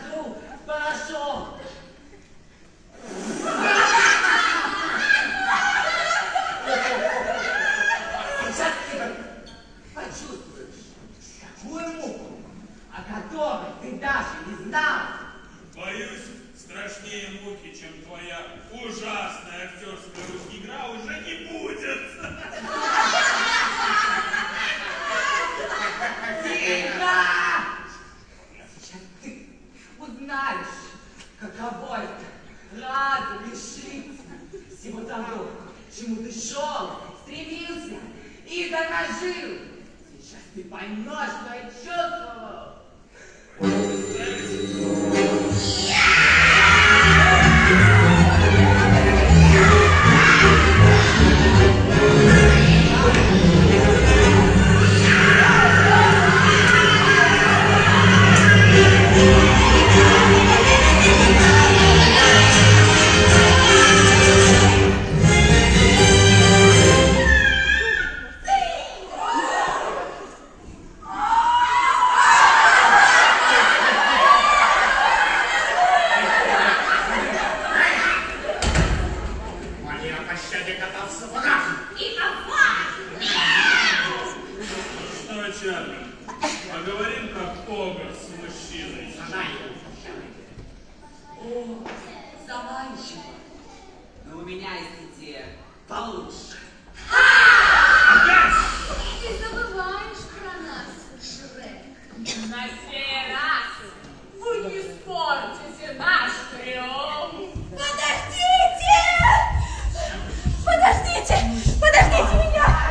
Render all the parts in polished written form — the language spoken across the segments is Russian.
сотру в порошок. Сейчас ты почувствуешь такую муку, о которой ты даже не знал. Боюсь, страшнее муки, чем твоя ужасная актерская игра, уже не будет. Тихо! Сейчас ты узнаешь, каково это разом лишиться всего того, к чему ты шел, стремился и докажил. Сейчас ты поймешь, что я чувствовал. Поговорим как повар с мужчиной. О, заманчиво. Но у меня есть идея получше. Ты забываешь про нас, Шрек. На сей раз вы не испортите наш триумф. Подождите! Подождите! Подождите меня!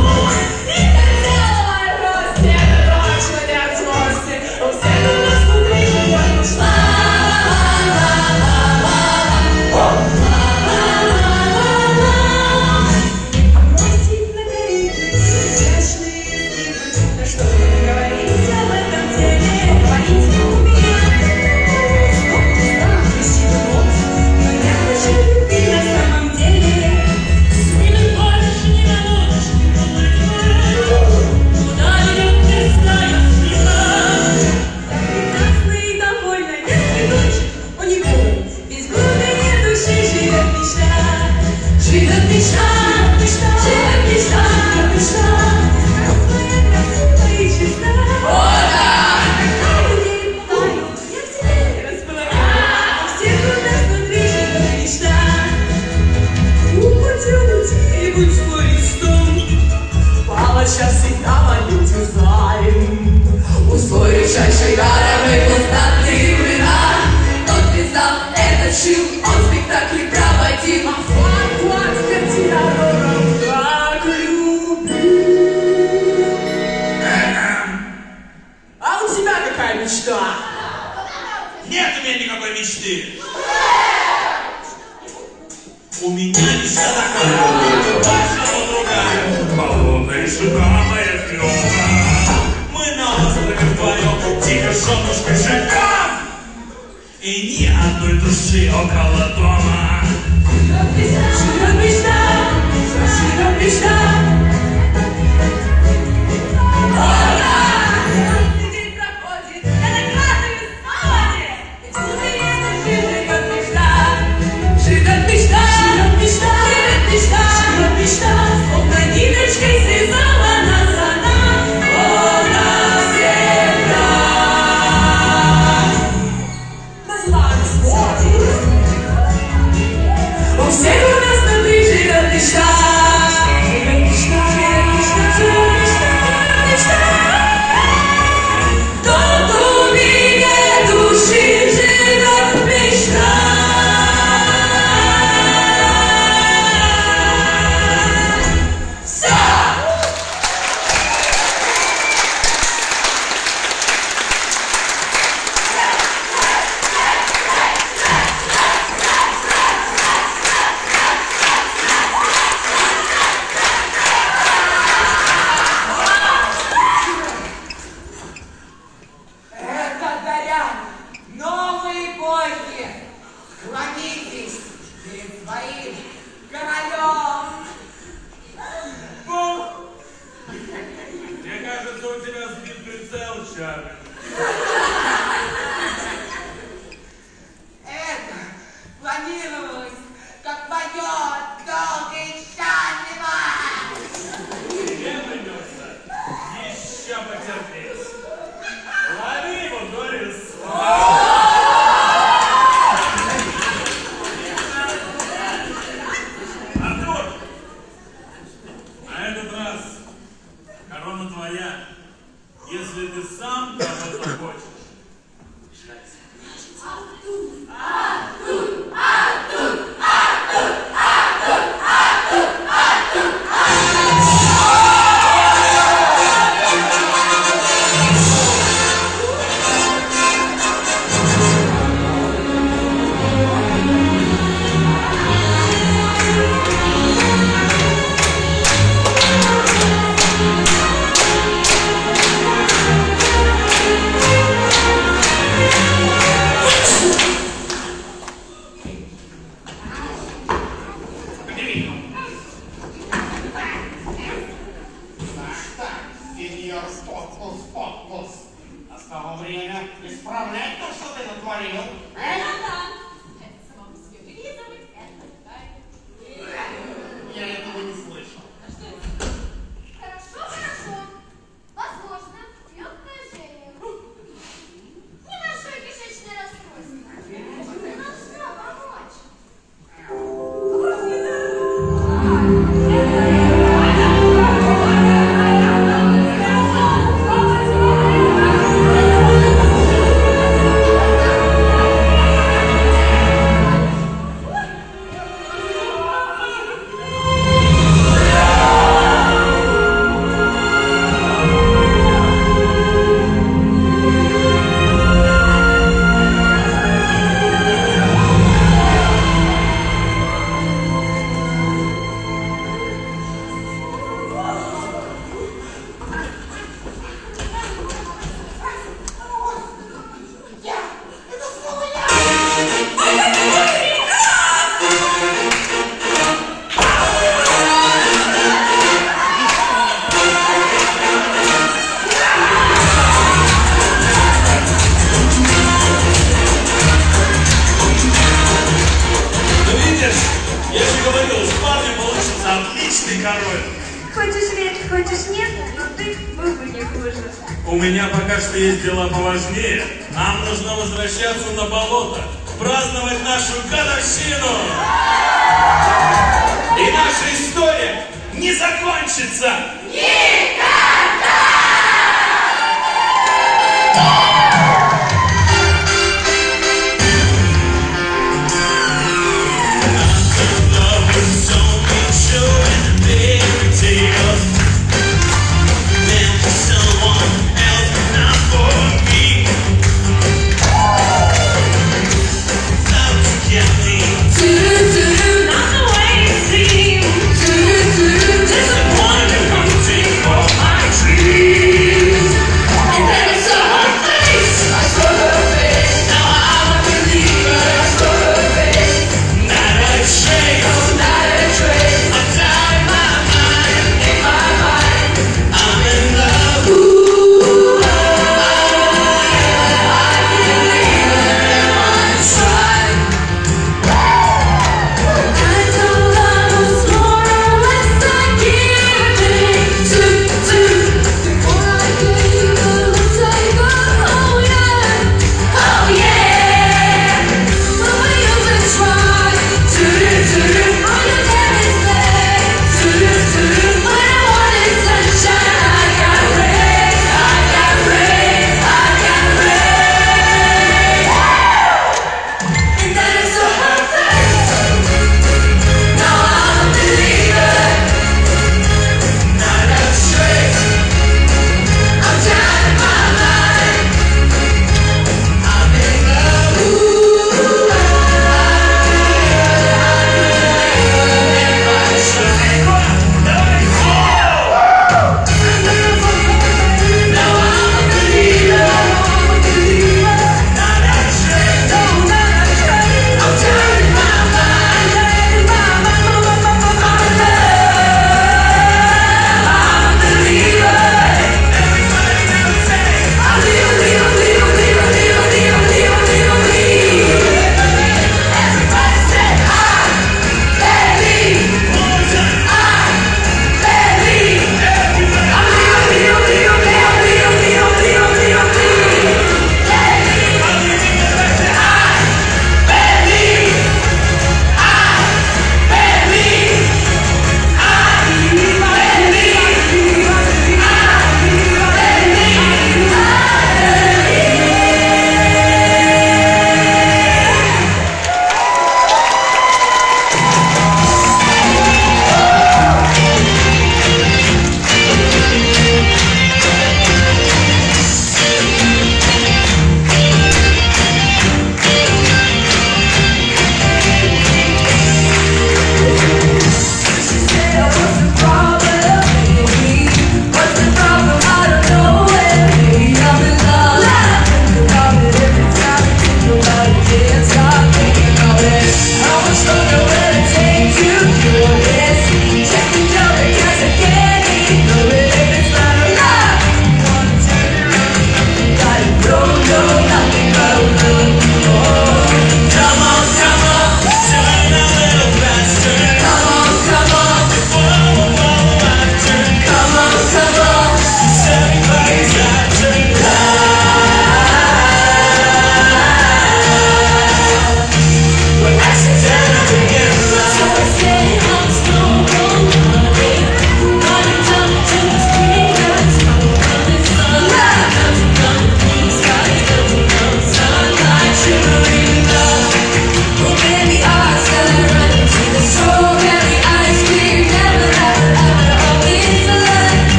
Você Вышедший дорогой в знатные времена. Тот писал, этот шил, он спектакли проводил. А флаг картинаром так люблю. А у тебя какая мечта? Нет у меня никакой мечты. У меня мечта такая, ваша но другая. Болотная шикарная клёва. Мы на острове вдвоем, тихо женушкой живем. И ни одной души около дома. Живет мечта, живет мечта. День проходит, я накладываю снова. Ведь у меня живет мечта. Живет мечта, живет мечта, живет мечта, живет мечта. Словно ниточкой связала нас она. О, навсегда. У всех у нас внутри живет мечта. Живет мечта, живет мечта, живет мечта, мечта. В глубине души живет мечта. Все! Это заря новой эпохи. Склонитесь перед своим королем. Бог! Мне кажется, у тебя сбит прицел, Чарли. Это планировалось как полет долго и счастливо. Тебе придется еще потерпеть. Лови его, Дорис! Артур! На этот раз корона твоя, если ты сам того захочешь. Сеньор Спокус. Настало время исправлять то, что ты натворил. Я этого не слышал. Хорошо. Возможно, легкое жжение. Небольшое кишечное расстройство. Должно помочь. Хочешь верь, хочешь нет, но ты был бы не хуже. У меня пока что есть дела поважнее. Нам нужно возвращаться на болото, праздновать нашу годовщину. И наша история не закончится. Никогда!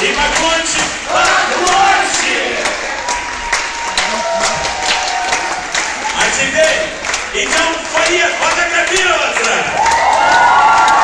И поклончик, поклончик. А теперь идем в фойе фотографироваться.